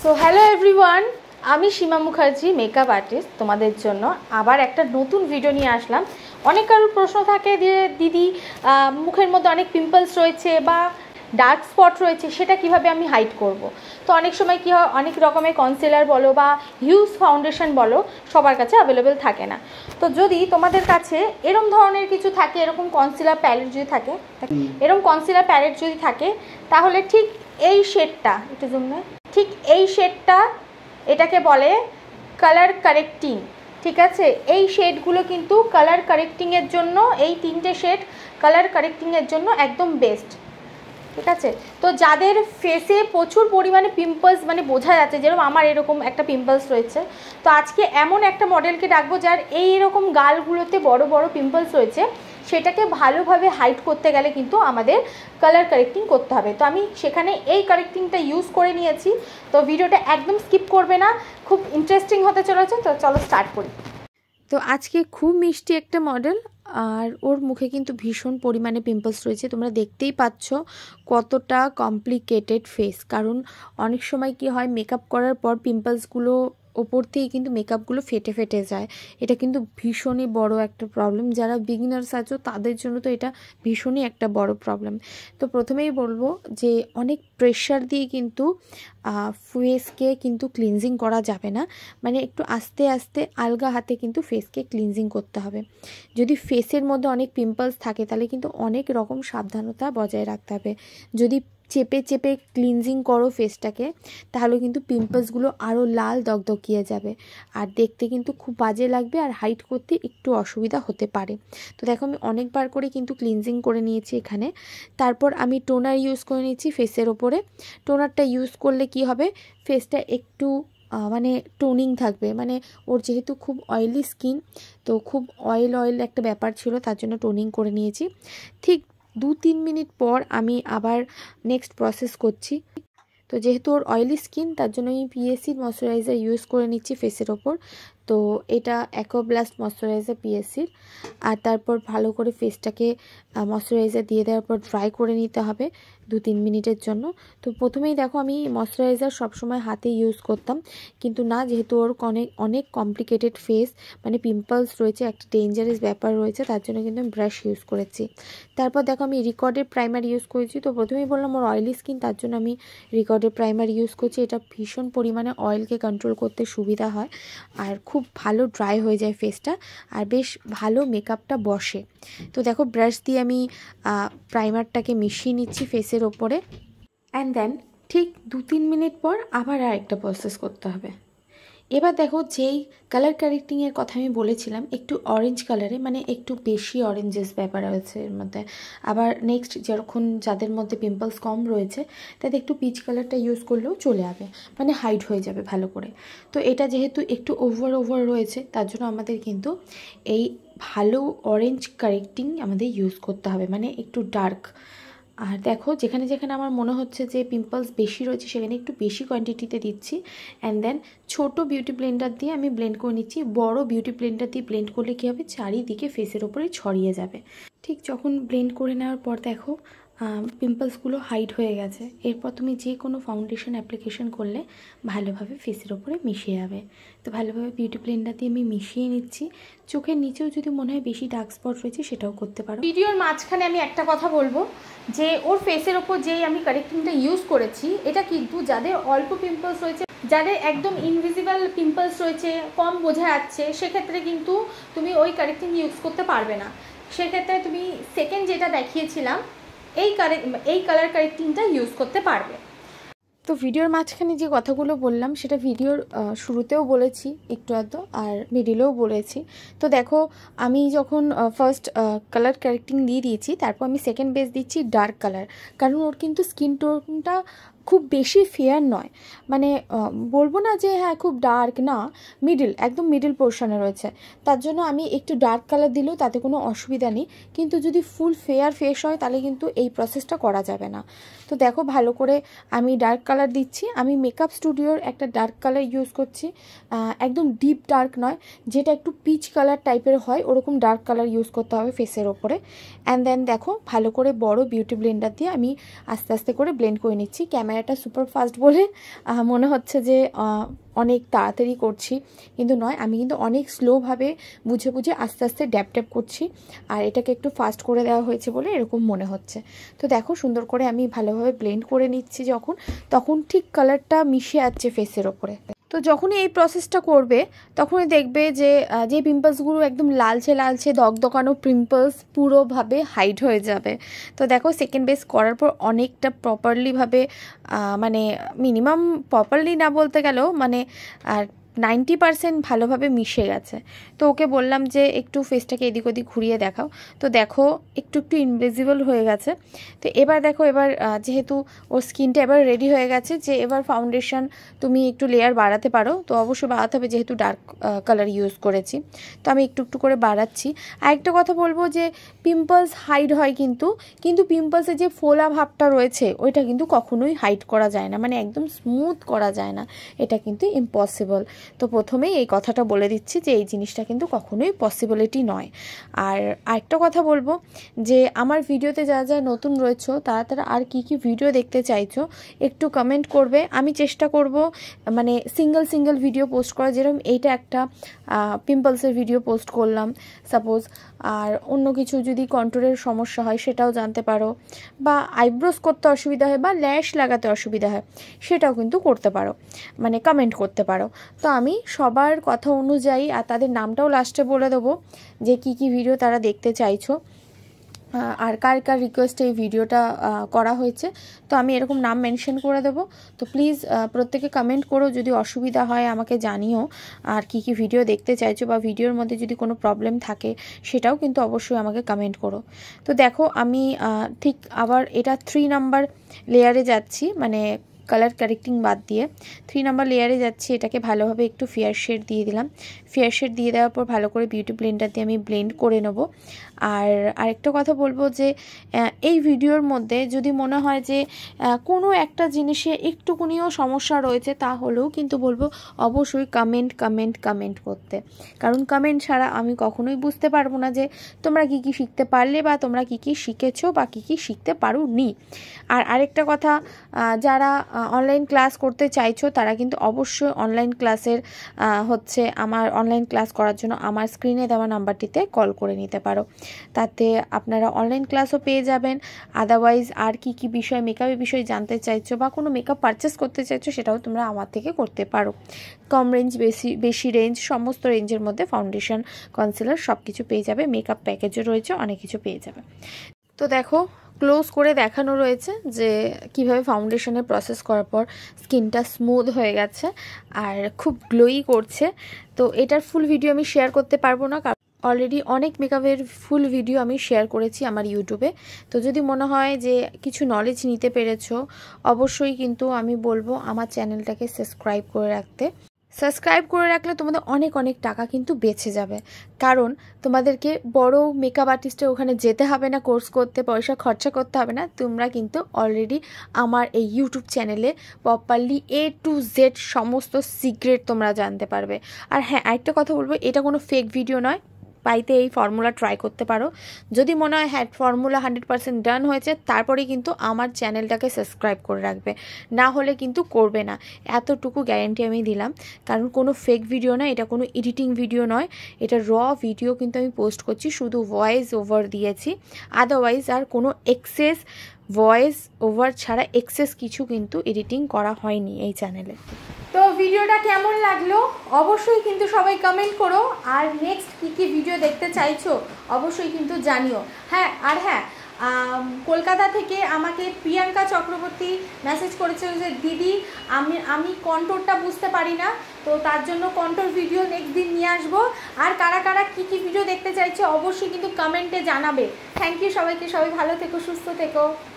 So hello everyone, আমি সীমা Mukherjee, makeup artist. তোমাদের জন্য আবার একটা নতুন ভিডিও নিয়ে আসলাম। অনেক কারোর প্রশ্ন থাকে যে দিদি মুখের মধ্যে অনেক পিম্পলস রয়েছে বা ডার্ক স্পট রয়েছে, সেটা কিভাবে আমি হাইড করব। তো অনেক সময় কী হয়, অনেক রকমের কনসিলার বলো বা হিউজ ফাউন্ডেশন বলো সবার কাছে অ্যাভেলেবেল থাকে না। তো যদি তোমাদের কাছে এরকম ধরনের কিছু থাকে, এরকম কনসিলার প্যালেট যদি থাকে, এরকম কনসিলার প্যালেট যদি থাকে, তাহলে ঠিক এই শেডটা একটু জন্য, ঠিক এই শেডটা এটাকে বলে কালার কারেক্টিং। ঠিক আছে, এই শেডগুলো কিন্তু কালার কারেক্টিংয়ের জন্য, এই তিনটে শেড কালার কারেক্টিংয়ের জন্য একদম বেস্ট। ঠিক আছে, তো যাদের ফেসে প্রচুর পরিমাণে পিম্পলস, মানে বোঝা যাচ্ছে যেরকম আমার এরকম একটা পিম্পলস রয়েছে, তো আজকে এমন একটা মডেলকে ডাকবো যার এইরকম গালগুলোতে বড় বড় পিম্পলস রয়েছে, সেটাকে ভালোভাবে হাইড করতে গেলে কিন্তু আমাদের কালার কারেক্টিং করতে হবে। তো আমি সেখানে এই কারেক্টিংটা ইউজ করে নিয়েছি। তো ভিডিওটা একদম স্কিপ করবে না, খুব ইন্টারেস্টিং হতে চলেছে। তো চলো স্টার্ট করি। তো আজকে খুব মিষ্টি একটা মডেল, আর ওর মুখে কিন্তু ভীষণ পরিমাণে পিম্পলস রয়েছে। তোমরা দেখতেই পাচ্ছ কতটা কমপ্লিকেটেড ফেস, কারণ অনেক সময় কি হয়, মেকআপ করার পর পিম্পলসগুলো ওপর থেকে কিন্তু মেকআপগুলো ফেটে ফেটে যায়। এটা কিন্তু ভীষণই বড় একটা প্রবলেম। যারা বিগিনার্স আছো তাদের জন্য তো এটা ভীষণই একটা বড় প্রবলেম। তো প্রথমেই বলবো যে অনেক প্রেশার দিয়ে কিন্তু ফেসকে কিন্তু ক্লিনজিং করা যাবে না, মানে একটু আস্তে আস্তে আলগা হাতে কিন্তু ফেসকে ক্লিনজিং করতে হবে। যদি ফেসের মধ্যে অনেক পিম্পলস থাকে তাহলে কিন্তু অনেক রকম সাবধানতা বজায় রাখতে হবে। যদি চেপে চেপে ক্লিনজিং করো ফেসটাকে, তাহলে কিন্তু পিম্পলসগুলো আরও লাল দগদগিয়ে যাবে, আর দেখতে কিন্তু খুব বাজে লাগবে, আর হাইড করতে একটু অসুবিধা হতে পারে। তো দেখো আমি অনেকবার করে কিন্তু ক্লিনজিং করে নিয়েছি এখানে। তারপর আমি টোনার ইউজ করে নিয়েছি ফেসের ওপরে। টোনারটা ইউজ করলে কি হবে, ফেসটা একটু মানে টোনিং থাকবে। মানে ওর যেহেতু খুব অয়েলি স্কিন, তো খুব অয়েল একটা ব্যাপার ছিল, তার জন্য টোনিং করে নিয়েছি। ঠিক 2-3 মিনিট পর আমি আবার নেক্সট প্রসেস করছি। তো যেহেতু ওর অয়েলি স্কিন, তার জন্য আমি পিএসসির ময়শ্চারাইজার ইউজ করে নিচ্ছি ফেসের ওপর। তো এটা অ্যাকোব্লাস্ট ময়শ্চারাইজার পিএসসির। আর তারপর ভালো করে ফেসটাকে ময়শ্চারাইজার দিয়ে দেওয়ার পর ড্রাই করে নিতে হবে 2-3 মিনিটের জন্য। তো প্রথমেই দেখো আমি ময়শ্চারাইজার সবসময় হাতে ইউজ করতাম, কিন্তু না, যেহেতু ওর অনেক কমপ্লিকেটেড ফেস, মানে পিম্পলস রয়েছে, একটা ডেঞ্জারাস ব্যাপার রয়েছে, তার জন্য কিন্তু আমি ব্রাশ ইউজ করেছি। তারপর দেখো আমি রিকর্ডের প্রাইমার ইউজ করেছি। তো প্রথমেই বললাম ওর অয়েলি স্কিন, তার জন্য আমি রিকর্ডের প্রাইমার ইউজ করছি। এটা ভীষণ পরিমাণে অয়েলকে কন্ট্রোল করতে সুবিধা হয়, আর খুব ভালো ড্রাই হয়ে যায় ফেসটা, আর বেশ ভালো মেকআপটা বসে। তো দেখো ব্রাশ দিয়ে আমি প্রাইমারটাকে মিশিয়ে নিচ্ছি ফেসের ওপরে, অ্যান্ড দেন ঠিক 2-3 মিনিট পর আবার আরেকটা প্রসেস করতে হবে। এবার দেখো যেই কালার কারেক্টিংয়ের কথা আমি বলেছিলাম, একটু অরেঞ্জ কালারে, মানে একটু বেশি অরেঞ্জেস ব্যাপার আছে এর মধ্যে। আবার নেক্সট যখন যাদের মধ্যে পিম্পলস কম রয়েছে, তাদের একটু পিচ কালারটা ইউজ করলেও চলে যাবে, মানে হাইড হয়ে যাবে ভালো করে। তো এটা যেহেতু একটু ওভার রয়েছে, তার জন্য আমাদের কিন্তু এই ভালো অরেঞ্জ কারেক্টিং আমাদের ইউজ করতে হবে, মানে একটু ডার্ক। আর দেখো যেখানে যেখানে আমার মনে হচ্ছে যে পিম্পলস বেশি রয়েছে, সেখানে একটু বেশি কোয়ান্টিটিতে দিচ্ছি। অ্যান্ড দেন ছোটো বিউটি ব্লেন্ডার দিয়ে আমি ব্লেন্ড করে নিচ্ছি। বড় বিউটি ব্লেন্ডার দিয়ে ব্লেন্ড করলে কী হবে, চারিদিকে ফেসের ওপরে ছড়িয়ে যাবে। ঠিক যখন ব্লেন্ড করে নেওয়ার পর দেখো পিম্পলসগুলো হাইড হয়ে গেছে। এরপর তুমি যে কোনো ফাউন্ডেশন অ্যাপ্লিকেশন করলে ভালোভাবে ফেসের ওপরে মিশে যাবে। তো ভালোভাবে বিউটি ব্লেন্ডার দিয়ে আমি মিশিয়ে নিচ্ছি। চোখের নিচেও যদি মনে হয় বেশি ডার্ক স্পট রয়েছে, সেটাও করতে পারো। ভিডিওর মাঝখানে আমি একটা কথা বলবো, যে ওর ফেসের ওপর যেই আমি কারেক্টিংটা ইউজ করেছি, এটা কিন্তু যাদের অল্প পিম্পলস রয়েছে, যাদের একদম ইনভিজিবল পিম্পলস রয়েছে, কম বোঝা যাচ্ছে, সেক্ষেত্রে কিন্তু তুমি ওই কারেক্টিং ইউজ করতে পারবে না। সেক্ষেত্রে তুমি সেকেন্ড যেটা দেখিয়েছিলাম, এই কালার কারেক্টিংটা ইউজ করতে পারবে। তো ভিডিওর মাঝখানে যে কথাগুলো বললাম, সেটা ভিডিওর শুরুতেও বলেছি একটু আধটু, আর মিডিলেও বলেছি। তো দেখো আমি যখন ফার্স্ট কালার কারেক্টিং দিয়ে দিয়েছি, তারপর আমি সেকেন্ড বেস দিচ্ছি ডার্ক কালার, কারণ ওর কিন্তু স্কিন টোনটা খুব বেশি ফেয়ার নয়, মানে বলবো না যে হ্যাঁ খুব ডার্ক, না, মিডিল, একদম মিডিল পোর্শনে রয়েছে। তার জন্য আমি একটু ডার্ক কালার দিলেও তাতে কোনো অসুবিধা নেই, কিন্তু যদি ফুল ফেয়ার ফেস হয় তাহলে কিন্তু এই প্রসেসটা করা যাবে না। তো দেখো ভালো করে আমি ডার্ক কালার দিচ্ছি। আমি মেকআপ স্টুডিওর একটা ডার্ক কালার ইউজ করছি, একদম ডিপ ডার্ক নয়, যেটা একটু পিচ কালার টাইপের হয়, ওরকম ডার্ক কালার ইউজ করতে হবে ফেসের ওপরে। অ্যান্ড দেন দেখো ভালো করে বড় বিউটি ব্লেন্ডার দিয়ে আমি আস্তে আস্তে করে ব্লেন্ড করে নিচ্ছি। ক্যামেরা ক্যামেরাটা সুপার ফাস্ট বলে মনে হচ্ছে যে অনেক তাড়াতাড়ি করছি, কিন্তু নয়, আমি কিন্তু অনেক স্লোভাবে বুঝে বুঝে আস্তে আস্তে ড্যাপ ড্যাপ করছি। আর এটাকে একটু ফাস্ট করে দেওয়া হয়েছে বলে এরকম মনে হচ্ছে। তো দেখো সুন্দর করে আমি ভালোভাবে ব্লেন্ড করে নিচ্ছি তখন ঠিক কালারটা মিশে যাচ্ছে ফেসের ওপরে। তো যখনই এই প্রসেসটা করবে তখনই দেখবে যে যে পিম্পলসগুলো একদম লালচে লালচে দগদগানো পিম্পলস পুরোভাবে হাইড হয়ে যাবে। তো দেখো সেকেন্ড বেস করার পর অনেকটা প্রপারলিভাবে মানে মিনিমাম প্রপারলি না বলতে গেলেও মানে 90% ভালোভাবে মিশে গেছে। তো ওকে বললাম যে একটু ফেসটাকে এদিক ওদিক ঘুরিয়ে দেখাও। তো দেখো একটু ইনভিজিবল হয়ে গেছে। তো এবার দেখো এবার যেহেতু ওর স্কিনটা এবার রেডি হয়ে গেছে যে এবার ফাউন্ডেশন তুমি একটু লেয়ার বাড়াতে পারো। তো অবশ্যই বাড়াতে হবে যেহেতু ডার্ক কালার ইউজ করেছি। তো আমি একটু একটু করে বাড়াচ্ছি। আরেকটা কথা বলবো যে পিম্পলস হাইড হয় কিন্তু পিম্পলসের যে ফোলা ভাবটা রয়েছে ওইটা কিন্তু কখনোই হাইড করা যায় না, মানে একদম স্মুথ করা যায় না, এটা কিন্তু ইম্পসিবল। তো প্রথমেই এই কথাটা বলে দিচ্ছি যে এই জিনিসটা কিন্তু কখনোই পসিবিলিটি নয়। আর আরেকটা কথা বলবো যে আমার ভিডিওতে যারা যারা নতুন রয়েছে তারা আর কি ভিডিও দেখতে চাইছো একটু কমেন্ট করবে। আমি চেষ্টা করব মানে সিঙ্গেল ভিডিও পোস্ট করা, যেরকম এইটা একটা পিম্পলসের ভিডিও পোস্ট করলাম সাপোজ। আর অন্য কিছু যদি কন্ট্রোলের সমস্যা হয় সেটাও জানতে পারো, বা আইব্রোস করতে অসুবিধা হয় বা ল্যাশ লাগাতে অসুবিধা হয় সেটাও কিন্তু করতে পারো, মানে কমেন্ট করতে পারো। তো আমি সবার কথা অনুযায়ী আর তাদের নামটাও লাস্টে বলে দেবো যে কি ভিডিও তারা দেখতে চাইছো আর কার কার রিকোয়েস্টে এই ভিডিওটা করা হয়েছে। তো আমি এরকম নাম মেনশন করে দেবো। তো প্লিজ প্রত্যেকে কমেন্ট করো, যদি অসুবিধা হয় আমাকে জানিও, আর কি ভিডিও দেখতে চাইছো বা ভিডিওর মধ্যে যদি কোনো প্রবলেম থাকে সেটাও কিন্তু অবশ্যই আমাকে কমেন্ট করো। তো দেখো আমি ঠিক আবার এটা 3 নাম্বার লেয়ারে যাচ্ছি, মানে কালার কারেক্টিং বাদ দিয়ে 3 নাম্বার লেয়ারে যাচ্ছি। এটাকে ভালোভাবে একটু ফেয়ার শেড দিয়ে দিলাম। ফেয়ার শেড দিয়ে দেওয়ার পর ভালো করে বিউটি ব্লেন্ডার দিয়ে আমি ব্লেন্ড করে নেব। আর আরেকটা কথা বলবো যে এই ভিডিওর মধ্যে যদি মনে হয় যে কোনো একটা জিনিসে একটুকুনিও সমস্যা রয়েছে তাহলেও কিন্তু বলবো অবশ্যই কমেন্ট করতে, কারণ কমেন্ট ছাড়া আমি কখনোই বুঝতে পারবো না যে তোমরা কি শিখতে পারলে বা তোমরা কি শিখেছো বা কি শিখতে পারোনি। আর আরেকটা কথা, যারা অনলাইন ক্লাস করতে চাইছো তারা কিন্তু অবশ্যই অনলাইন ক্লাসের আমার অনলাইন ক্লাস করার জন্য আমার স্ক্রিনে দেওয়া নাম্বারটিতে কল করে নিতে পারো। তাতে আপনারা অনলাইন ক্লাসও পেয়ে যাবেন। আদারওয়াইজ আর কি বিষয় মেকআপের বিষয়ে জানতে চাইছো বা কোনো মেকআপ পারচেস করতে চাইছো সেটাও তোমরা আমার থেকে করতে পারো। কম রেঞ্জ বেশি রেঞ্জ সমস্ত রেঞ্জের মধ্যে ফাউন্ডেশন কনসিলার সব কিছু পেয়ে যাবে, মেকআপ প্যাকেজও রয়েছে, অনেক কিছু পেয়ে যাবে। তো দেখো ক্লোজ করে দেখানো রয়েছে যে কিভাবে ফাউন্ডেশনের প্রসেস করার পর স্কিনটা স্মুথ হয়ে গেছে আর খুব গ্লোই করছে। তো এটার ফুল ভিডিও আমি শেয়ার করতে পারবো না, কারণ অলরেডি অনেক মেকআপের ফুল ভিডিও আমি শেয়ার করেছি আমার ইউটিউবে। তো যদি মনে হয় যে কিছু নলেজ নিতে পেরেছো অবশ্যই কিন্তু আমি বলবো আমার চ্যানেলটাকে সাবস্ক্রাইব করে রাখতে। সাবস্ক্রাইব করে রাখলে তোমাদের অনেক টাকা কিন্তু বেঁচে যাবে, কারণ তোমাদেরকে বড় মেকআপ আর্টিস্টের ওখানে যেতে হবে না, কোর্স করতে পয়সা খরচা করতে হবে না। তোমরা কিন্তু অলরেডি আমার এই ইউটিউব চ্যানেলে প্রপারলি A to Z সমস্ত সিক্রেট তোমরা জানতে পারবে। আর হ্যাঁ, আরেকটা কথা বলবো, এটা কোনো ফেক ভিডিও নয়। বাড়িতে এই ফর্মুলা ট্রাই করতে পারো, যদি মনে হয় হ্যাঁ ফর্মুলা 100% ডান হয়েছে তারপরেই কিন্তু আমার চ্যানেলটাকে সাবস্ক্রাইব করে রাখবে, না হলে কিন্তু করবে না, এতটুকু গ্যারেন্টি আমি দিলাম। কারণ কোনো ফেক ভিডিও নয়, এটা কোনো এডিটিং ভিডিও নয়, এটা র ভিডিও কিন্তু আমি পোস্ট করছি, শুধু ভয়েস ওভার দিয়েছি, আদারওয়াইজ আর কোনো এক্সেস ভয়েস ওভার ছাড়া এক্সেস কিছু কিন্তু এডিটিং করা হয়নি এই চ্যানেলে। তো ভিডিওটা কেমন লাগলো অবশ্যই কিন্তু সবাই কমেন্ট করো, আর নেক্সট কি ভিডিও দেখতে চাইছো অবশ্যই কিন্তু জানিও। হ্যাঁ কলকাতা থেকে আমাকে প্রিয়াঙ্কা চক্রবর্তী মেসেজ করেছে যে দিদি আমি কন্ট্রোলটা বুঝতে পারি না, তো তার জন্য কন্ট্রোল ভিডিও নেক্সট দিন নিয়ে আসবো। আর কারা কি ভিডিও দেখতে চাইছে অবশ্যই কিন্তু কমেন্টে জানাবে। থ্যাংক ইউ সবাইকে, সবাই ভালো থেকো, সুস্থ থেকো।